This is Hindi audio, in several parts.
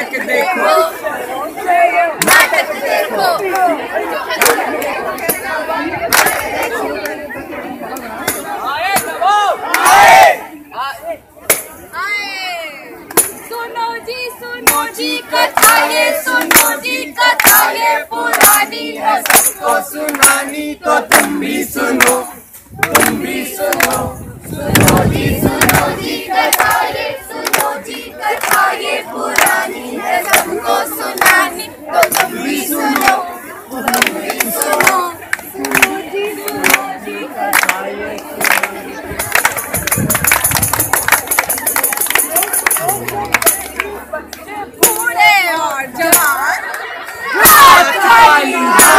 नाटक देखो, नाटक देखो। आए दबाओ, आए सुनो जी कथा ये, सुनो जी कथा ये पुरानी है, सबको सुनानी तो तुम भी सुनो, तुम भी सुनो। सुनो जी कथा ये, सुनो जी कथा ये पुरानी है, सबको सुनानी तो तुम भी सुनो, तुम भी सुनो। सुनो जी कथा ये। बच्चे बूढ़े और जवान, रात काली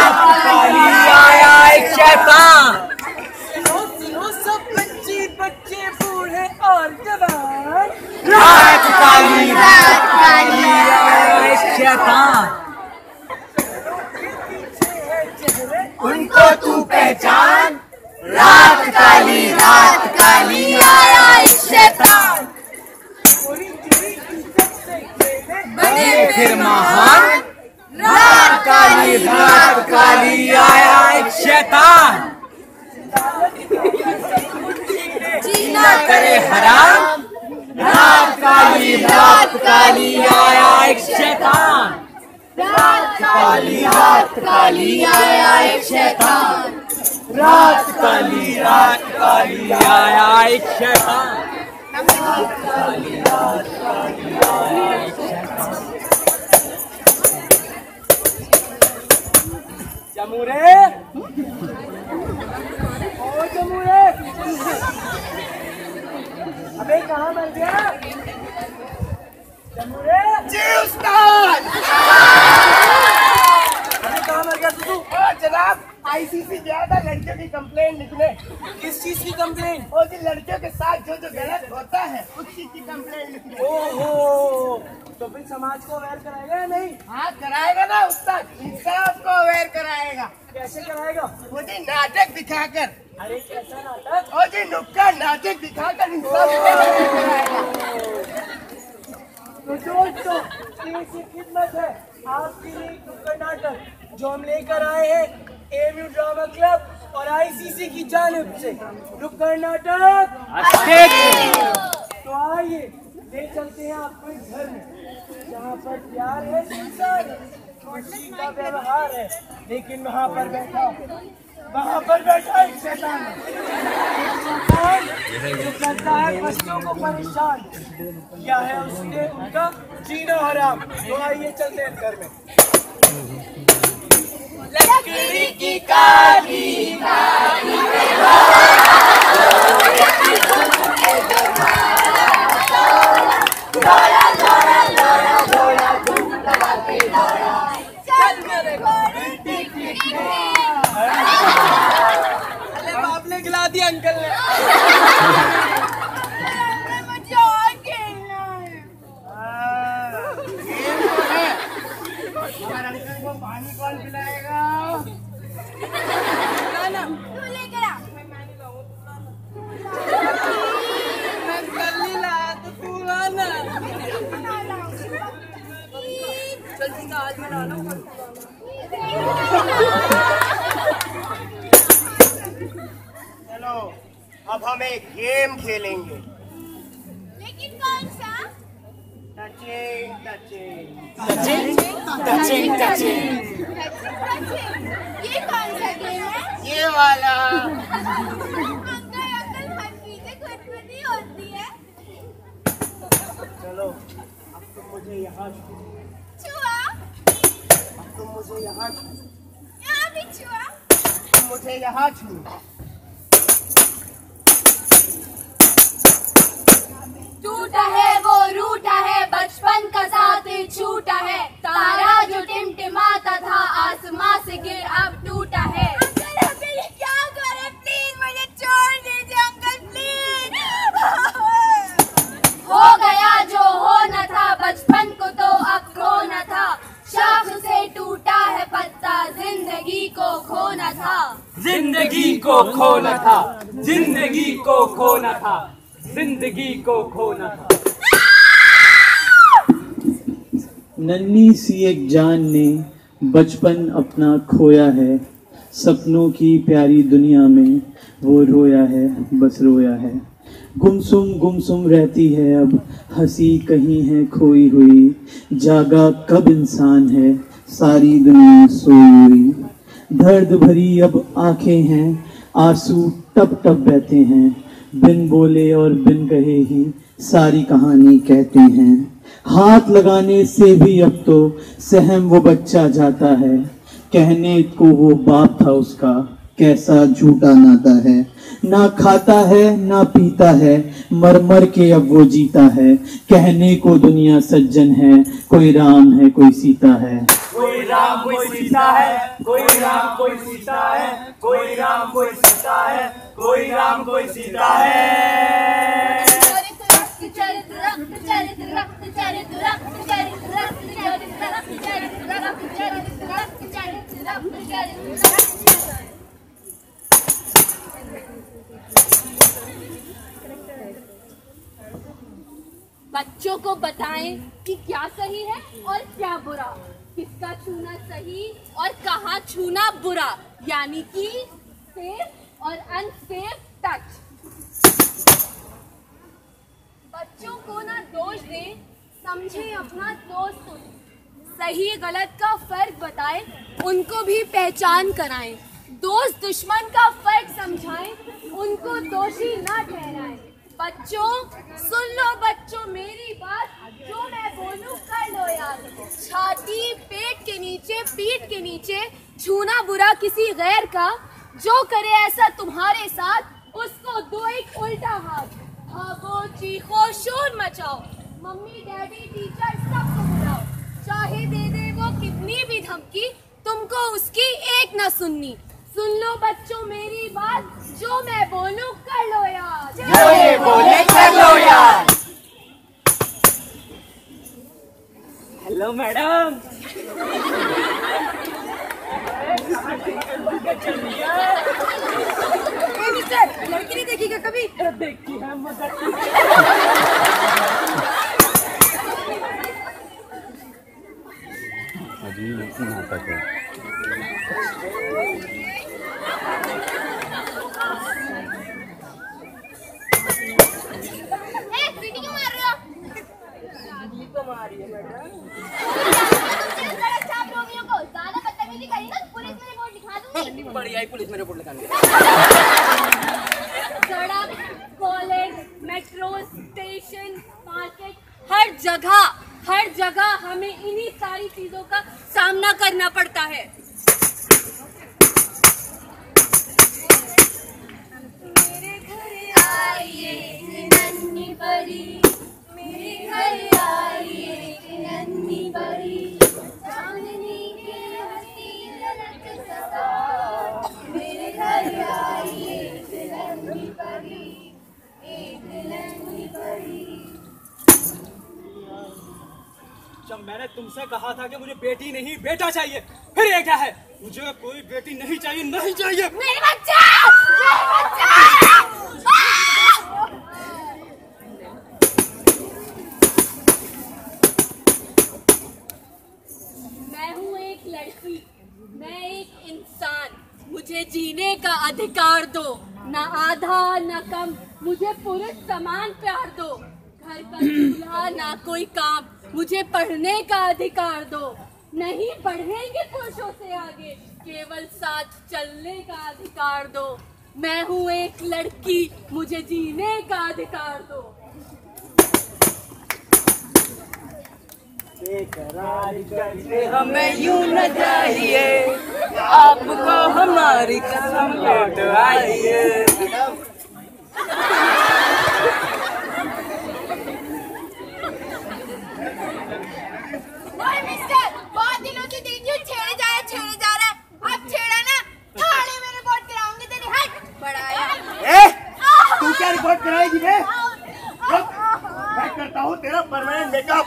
आया एक शैतान। सुनो सब बच्चे बूढ़े और जवान, रात काली आया एक शैतान। उनको तू पहचान, रात काली आया एक शैतान। बने फिर महान, रात काली आया एक शैतान। जीना करे हराम, रात काली आया एक शैतान। रात काली आया एक शैतान। रात काली आया एक शैतान। रात काली आया एक शैतान। जमूरे, ओ जमूरे, अबे कहाँ मर गया? जमूरे जी उस्ताद। अबे कहाँ मर गया तू? जनाब आईसीसी गया था लड़कियों की कंप्लेंट लिखने। किस चीज की कंप्लेंट? वो जी लड़कियों के साथ जो गलत होता है उस चीज की कंप्लेंट लिखने। ओहो, तो फिर समाज को अवेयर कराएगा या नहीं? हाँ कराएगा ना उस्ताद, इंसाफ को अवेयर कराएगा। कैसे कराएगा? वो जी नाटक दिखाकर। अरे कैसा नाटक? वो जी नुक्कड़ नाटक दिखाकर इंसाफ को अवेयर कराएगा। तो दोस्तों इसकी खिदमत है आपके लिए नुक्कड़ नाटक जो हम लेकर आए हैं एमयू ड्रामा क्लब और आईसीसी की जानिब से। नुक्कड़ नाटक तो आइए ले चलते हैं आपको इस घर में जहाँ पर प्यार है, संसार है, खुशी का व्यवहार है, लेकिन वहाँ पर बैठा एक शैतान जो करता है बच्चों को परेशान, किया है उसने उनका जीना हराम। तो आइए चलते हैं घर में। लकड़ी की काली बाप ने खिला दिया अंकल ने। मुझे और खेलना है। अंकल को पानी कौन पिलाएगा? तू लेकर आ। मैं कल ही लाया तो तू लाना। चल ठीक है आज मैं ला लूँ। चलो अब हम एक गेम खेलेंगे। लेकिन कौन सा? टचिंग। ये कौन सा गेम है? ये वाला। अंकल हर चीजें खुदबुदी होती है। चलो अब तुम मुझे यहाँ छुआ। अब तुम मुझे यहाँ भी छुआ। तुम मुझे यहाँ छू। टूटा है वो रूठा है, बचपन का साथ छूटा है, तारा जो टिमटिमाता था आसमां से गिर अब टूटा है। अंकल ये क्या करे, प्लीज मुझे छोड़ दीजिए अंकल प्लीज। हो गया जो होना था, बचपन को तो अब खोना था, शाख से टूटा है पत्ता, जिंदगी को खोना था, जिंदगी को खोना था, जिंदगी को खोना था, जिंदगी को खोना था। नन्ही सी एक जान ने बचपन अपना खोया है, सपनों की प्यारी दुनिया में वो रोया है, बस रोया है। गुमसुम रहती है अब, हंसी कहीं है खोई हुई, जागा कब इंसान है, सारी दुनिया सोई हुई। दर्द भरी अब आंखें हैं, आंसू टप टप बहते हैं, बिन बोले और बिन कहे ही सारी कहानी कहते हैं। हाथ लगाने से भी अब तो सहम वो बच्चा जाता है, कहने को वो बाप था उसका, कैसा झूठा नाता है। ना खाता है ना पीता है, मर मर के अब वो जीता है, कहने को दुनिया सज्जन है, कोई राम है कोई सीता है। कोई राम कोई सीता है, कोई राम कोई सीता है, कोई राम कोई सीता है, कोई राम कोई सीता है। बच्चों को बताएं कि क्या सही है और क्या बुरा, किसका छूना सही और कहाँ छूना बुरा, यानी कि सेफ और अनसेफ टच। बच्चों को ना दोष दें, समझें अपना दोस्त, सही गलत का फर्क बताएं, उनको भी पहचान कराएं, दोस्त दुश्मन का फर्क समझाएं, उनको दोषी ना ठहराएं। बच्चों सुन लो बच्चों मेरी बात, जो मैं बोलूं कर लो याद। छाती पेट के नीचे पीठ के नीचे छूना बुरा किसी गैर का, जो करे ऐसा तुम्हारे साथ, उसको दो एक उल्टा हाथ। भागो चीखो शोर मचाओ, मम्मी डैडी टीचर सबको बुलाओ, चाहे दे दे वो कितनी भी धमकी, तुमको उसकी एक न सुननी। सुन लो बच्चों मेरी बात, जो मैं बोलूं कर लो याद, जो ये बोले कर लो याद। Hello madam. लड़की नहीं देखी क्या कभी? देखी है मदद। अजीब नाटक है। पुलिस में रिपोर्ट लिखानी। सड़क, कॉलेज, मेट्रो स्टेशन, मार्केट, हर जगह हमें इन्हीं सारी चीजों का सामना करना पड़ता है। मेरे घर आइए नन्ही परी, मेरे घर आइए नन्ही परी, चांदनी के हसीन ललक सदा, मेरे घर आइए नन्ही परी, एक नन्ही परी। जब मैंने तुमसे कहा था कि मुझे बेटी नहीं बेटा चाहिए, फिर ये क्या है? मुझे कोई बेटी नहीं चाहिए, नहीं चाहिए। मेरे बच्चा! मेरे बच्चा! मैं हूँ एक लड़की, मैं एक इंसान, मुझे जीने का अधिकार दो, ना आधा ना कम, मुझे पुरुष समान प्यार दो। घर का चूल्हा ना कोई काम, मुझे पढ़ने का अधिकार दो, नहीं बढ़ेंगे पुरुषों से आगे, केवल साथ चलने का अधिकार दो। मैं हूँ एक लड़की, मुझे जीने का अधिकार दो। बेकरार करके हमें यूं न चाहिए, आपको हमारी कसम लौट आइए। बहुत दिनों से देखी हूँ छेड़े जा रहा है, अब छेड़ा ना थाने में रिपोर्ट कराऊंगी तेरी। हट बड़ा तू क्या रिपोर्ट कराएगी बे? मैं करता हूँ तेरा परमानेंट मेकअप।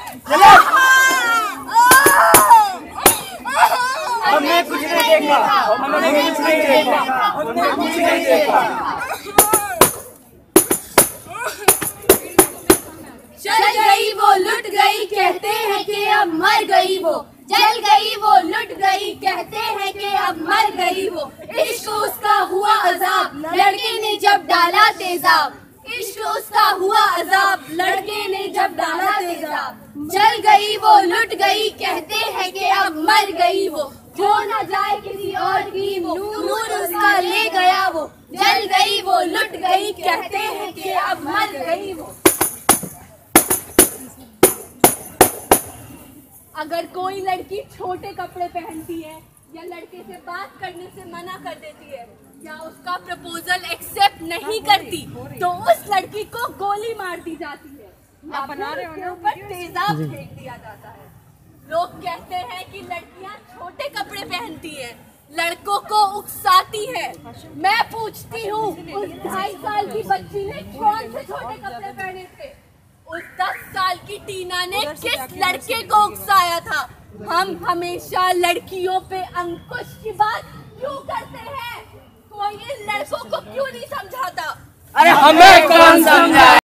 हमने कुछ नहीं देखा, हमने कुछ नहीं देखा, हमने कुछ नहीं देखा। चल गई वो लुट गई, कहते हैं कि कि अब मर गई वो, जल गई वो, लुट गई, कहते हैं कि अब मर गई वो। इश्क उसका हुआ अजाब, लड़के ने जब डाला तेजाब। इश्क उसका हुआ अजाब, लड़के ने जब डाला तेजाब। जल गई वो, लुट गई, कहते हैं कि अब मर गई वो। हो न जाए किसी और की वो, नूर उसका ले गया वो। जल गई वो, लुट गई, कहते हैं कि अब मर गई वो। अगर कोई लड़की छोटे कपड़े पहनती है या लड़के से बात करने से मना कर देती है या उसका प्रपोजल एक्सेप्ट नहीं करती तो उस लड़की को गोली मार दी जाती है या फिर उसके ऊपर तेजाब फेंक दिया जाता है। लोग कहते हैं कि लड़कियां छोटे कपड़े पहनती हैं, लड़कों को उकसाती है। मैं पूछती हूँ, उस 2.5 साल की बच्ची ने कौन से छोटे कपड़े पहने थे? उस 10 साल की टीना ने किस लड़के को उकसाया था? हम हमेशा लड़कियों पे अंकुश की बात क्यों करते हैं? कोई इन लड़कों को क्यों नहीं समझाता? अरे हमें कौन समझाए?